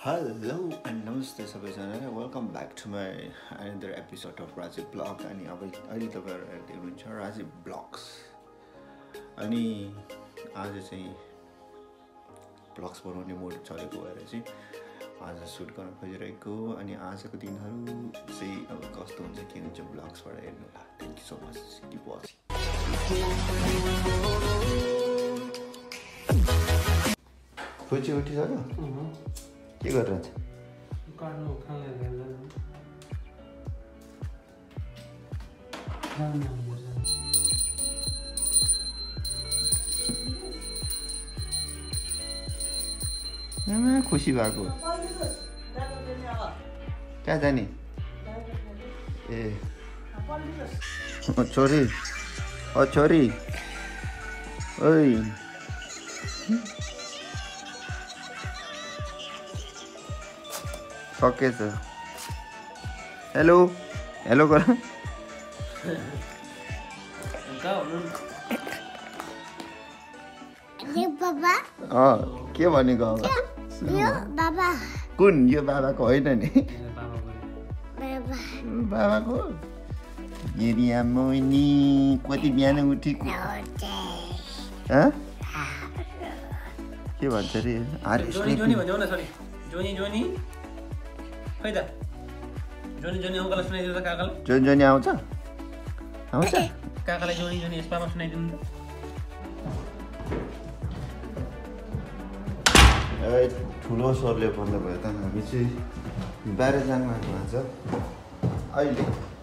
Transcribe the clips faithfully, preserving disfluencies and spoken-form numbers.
Hello and namaste सबैजनालाई welcome back to my another episode of Rajiv blog अनि अब अहिले तपाईँहरू हेर्दै हुनुहुन्छ राजीव ब्लग्स अनि आज चाहिँ ब्लग्स बनाउने मोड चलेको भएर चाहिँ आज सुट गर्न खोजिरहेको अनि आजको दिनहरू चाहिँ अब कस्तो हुन्छ के हुन्छ ब्लग्सबाट हेर्नु होला thank you so much keep watching फुची उठिसक्यो के गरिरहन्छ काट्नु खाने हेर्दैन खुसी भएको कहाँ जाने ए छोरी ओ छोरी ओइ सकेछ हेलो हेलो गर बाबा अँ के भनेको अब यो बाबा कुन यो बाबाको होइन नि बाबा बाबाको एरिया मोइनी कति बिहान उठेको हँ के भन्छ अरे आर जोनी जोनी भन्यो न सरी जोनी जोनी खै त जोनी जोनी अङ्कललाई सुनाइदिनु त काकालाई जोनी जोनी आउँछ आउँछ काकालाई जोनी जोनी यसपामा सुनाइदिनु ए ठुलो सरले भन्नुभयो त हामी चाहिँ बाहिर जानु भएको आज अहिले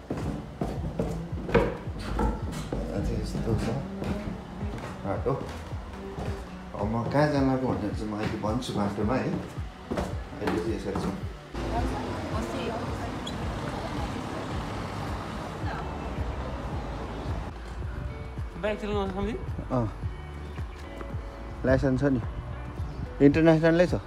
अझै यस्तो छ बाटो अब म कहाँ जानु लाग्यो भनेर चाहिँ म अहिले भन्छु बाटोमा है अहिले चाहिँ यसरी छ बाइक चलाउनु सम्झि अँ लाइसेन्स छ नि इन्टरनेसनलै छ ए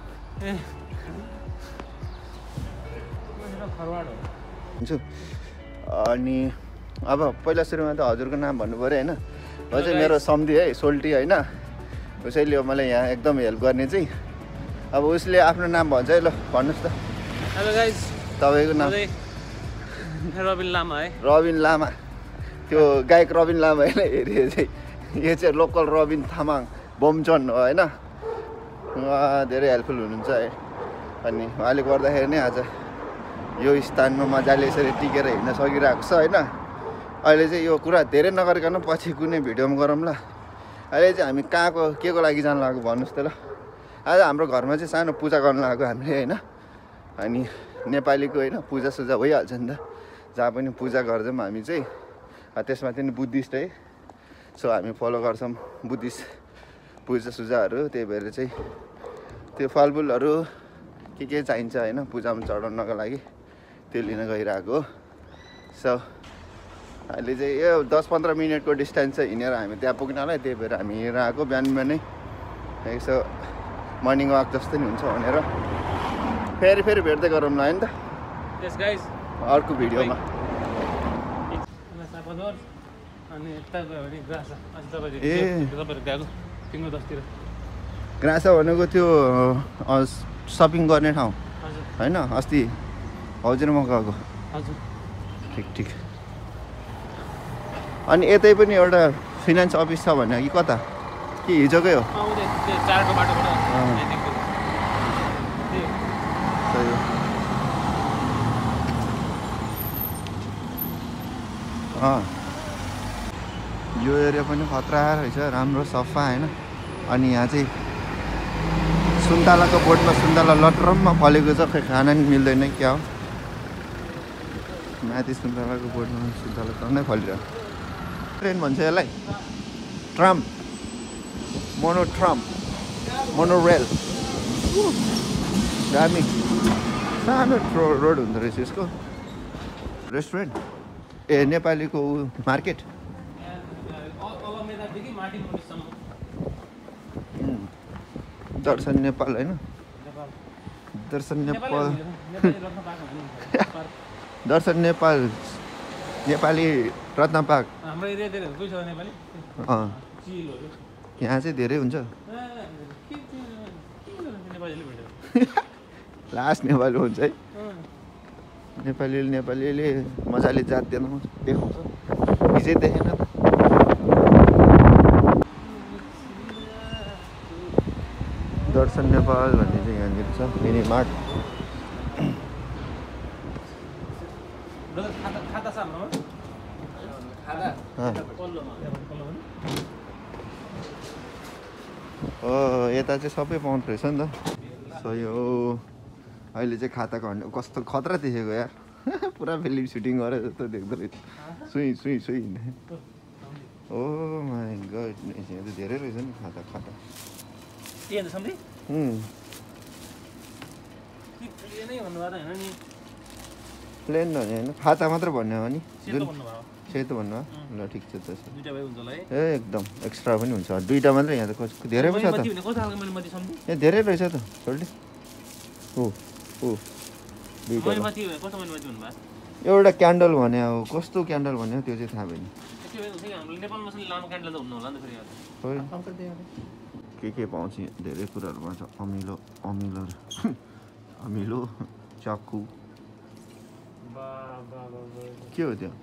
फरवार्ड हो हुन्छ अनि अब पहिला सुरुमा त हजुरको नाम भन्नु पऱ्यो होइन हो चाहिँ मेरो सम्धी है सोल्टी होइन उसैले मलाई यहाँ एकदम हेल्प गर्ने चाहिँ अब उसले आफ्नो नाम भन्छ है ल भन्नुहोस् त हेलो गाइस तपाईँको नाम रबिन लामा है रबिन लामा त्यो गायक रबिन लामा होइन हेरे चाहिँ यो चाहिँ लोकल रबिन तामाङ बोमचन हो होइन धेरै हेल्पफुल हुनुहुन्छ है अनि उहाँले गर्दाखेरि नै आज यो स्थानमा मजाले यसरी टिकेर हिँड्न सकिरहेको छ होइन अहिले चाहिँ यो कुरा धेरै नगरिकन पछि कुनै भिडियोमा गरौँ ल अहिले चाहिँ हामी कहाँको के को लागि जानु लाग्यो भन्नुहोस् त ल आज हाम्रो घरमा चाहिँ सानो पूजा गर्नु लाग्यो हामीले होइन अनि नेपालीको होइन पूजा सुजा भइहाल्छ नि त जहाँ पनि पूजा गर्छौँ हामी चाहिँ त्यसमा चाहिँ बुद्धिस्ट है सो हामी फलो गर्छौँ बुद्धिस्ट पूजा सुजाहरू त्यही भएर चाहिँ त्यो फलफुलहरू के के चाहिन्छ होइन पूजामा चढाउनको लागि त्यो लिन गइरहेको हो सो अहिले चाहिँ यो दस पन्ध्र मिनटको डिस्टेन्स चाहिँ हिँडेर हामी त्यहाँ पुग्नलाई त्यही भएर हामी हिँडेर आएको बिहान बिहानै यसो मर्निङ वाक जस्तो नि हुन्छ भनेर फेरि फेरि भेट्दै गरौँ न होइन त यस गाइस अर्को भिडियोमा अनि तपाईहरु ग्रास अनि तपाईहरु ए तपाईहरु गएको तिम्रो दसतिर ग्रासा भनेको त्यो सपिङ गर्ने ठाउँ हजुर होइन अस्ति हजुर म गएको हजुर ठिक ठिक अनि यतै पनि एउटा फिनान्स अफिस छ भने कि कता कि हिजोकै हो आउँदै त्यो चारको बाटोबाट सही हो अँ यो एरिया पनि खतरा रहेछ राम्रो सफा होइन अनि यहाँ चाहिँ सुन्तलाको बोटमा सुन्तला लटरममा फलेको छ खै खाना नि मिल्दैन क्या हो माथि सुन्तलाको बोटमा सुन्तला टन्नै फलिरहेको ट्रेन भन्छ यसलाई tram mono tram mono rail दामी सानो रोड हुँदो रहेछ यसको रेस्टुरेन्ट ए नेपालीको मार्केट दर्शन नेपाल होइन दर्शन नेपाल दर्शन नेपाल नेपाली रत्न पार्क हाम्रो एरियातिर कोही छ नेपाली अँ चिलहरु यहाँ चाहिँ धेरै हुन्छ लास्ट नेपाली हुन्छ है नेपालीले नेपालीले मजाले जात देखाउँछ हिजै देखेन त दर्शन नेपाल भन्ने चाहिँ यहाँनिर छ मिनी मार्ट हो यता चाहिँ सबै पाउँदो रहेछ नि त सही हो अहिले चाहिँ खाता खन्ने कस्तो खतरा देखेको यार पुरा फिल्म सुटिङ गरेर जस्तो देख्दो रहेछ सुई सुई सुई ओ माई गड यहाँ त धेरै रहेछ नि खाता खाता प्लेन भने होइन खाता मात्र भन्ने हो नि जुन सेतो भन्नु ल ठिक छ त ए एकदम एक्स्ट्रा पनि हुन्छ दुईवटा मात्रै यहाँ त कसको धेरै पो छ त ए धेरै रहेछ त सोल्टी हो हो एउटा क्यान्डल भने हो कस्तो क्यान्डल भने हो त्यो चाहिँ थाहा भएन के के पाउँछ धेरै कुराहरू पाउँछ अमिलो अमिलो अमिलो चाकु के हो त्यो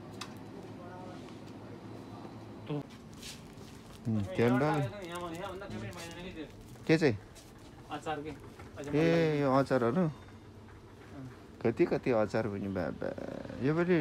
क्यान्डल के चाहिँ ए यो अचारहरू कति कति अचार पनि बाबा यो पनि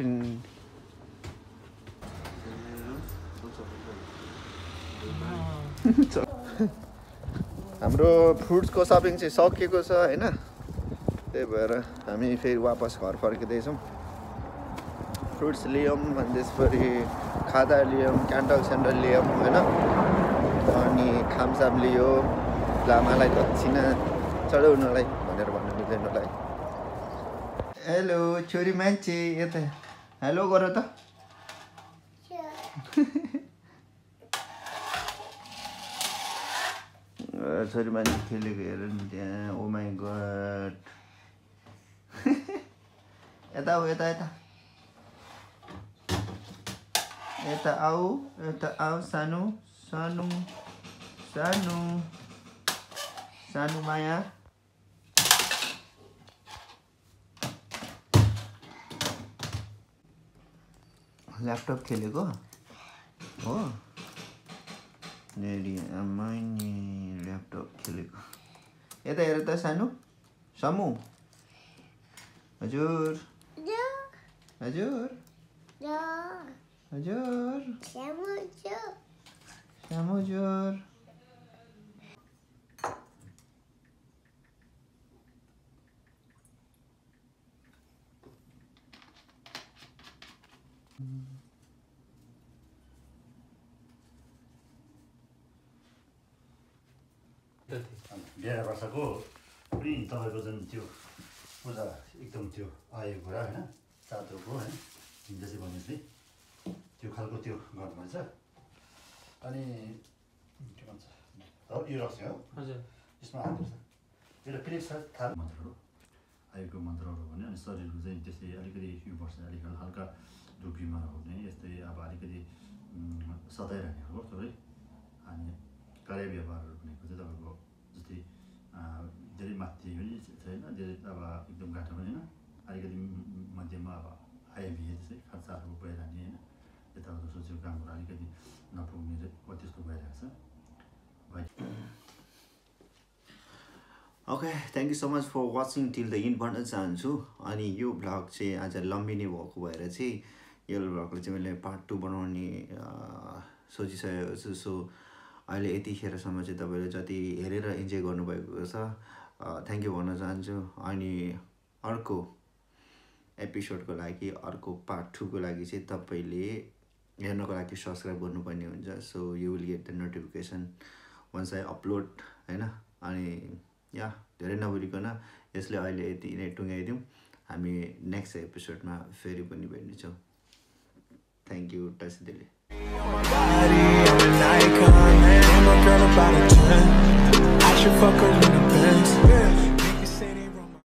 हाम्रो फ्रुट्सको सपिङ चाहिँ सकिएको छ होइन त्यही भएर हामी फेरि वापस घर फर्किँदैछौँ फ्रुट्स लियौँ अनि त्यसपछि खादा लियौँ क्यान्डल स्यान्डल लियौँ होइन अनि खामसाम लियो लामालाई दक्षिणा चढाउनलाई भनेर भन्नु मिल्दैन होला हेलो छोरी मान्छे यता हेलो गर त छोरी मान्छे खेलेको हेर नि त्यहाँ ओ माई गड यता आऊ यता यता यता आऊ यता आऊ सानो सानो सानो सानो माया ल्यापटप खेलेको हो नेडी आमा नि ल्यापटप खेलेको यता हेर त सानो समु हजुर हजुर हजुर सामु हजुर डेढ वर्षको पनि तपाईँको जुन त्यो पूजा एकदम त्यो आएको कुरा होइन चाँदोको होइन हिजो चाहिँ भनेपछि त्यो खालको त्यो गर्नुपर्छ अनि के भन्छ यो रक्सी हो हजुर यसमा हाल्नुपर्छ एउटा फिलिप्स छ थाहा मन्त्रहरू आएको मन्त्रहरू भने अनि शरीरको चाहिँ त्यसले अलिकति यो वर्ष अलिकति हल्का दुख बिमार हुने यस्तै अब अलिकति सताइरहने हो सबै अनि कार्य व्यवहारहरू भनेको चाहिँ तपाईँको जस्तै धेरै माथि पनि छैन धेरै अब एकदम गाँठो पनि होइन अलिकति मध्यममा अब आइबिए चाहिँ खर्चाहरू भइरहने होइन यताउता सोचेको कामहरू अलिकति नपुग्ने हो त्यस्तो भइरहेको छ okay thank you so much for watching till the end भन्न चाहन्छु अनि यो भ्लग चाहिँ आज लम्बिने भएको भएर चाहिँ यो भ्लगलाई चाहिँ मैले पार्ट टू बनाउने सोचिसकेको छु सो अहिले यतिखेरसम्म चाहिँ तपाईँले जति हेरेर इन्जोय गर्नुभएको छ थ्याङ्क यू भन्न चाहन्छु अनि अर्को एपिसोडको लागि अर्को पार्ट टूको लागि चाहिँ तपाईँले हेर्नको लागि सब्सक्राइब गर्नुपर्ने हुन्छ so you will get the notification once I upload होइन अनि या धेरै नबोलिकन यसले अहिले यति नै टुङ्गाइदिउँ हामी नेक्स्ट एपिसोडमा फेरि पनि भेट्नेछौँ थ्याङ्क यू टच दिले I should fuck her in the Benz.